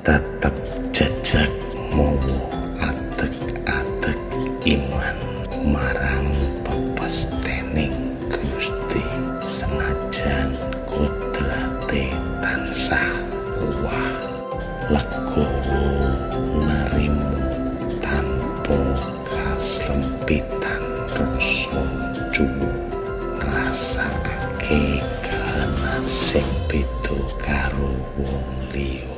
tetep jejeg mawa atek-atek iman marang pepestening Gusti senajan kodrate tansah wah legowo nerimu tanpa kaslempitan rasa cuwu ngrasakake kahanan sing beda karo wong liya.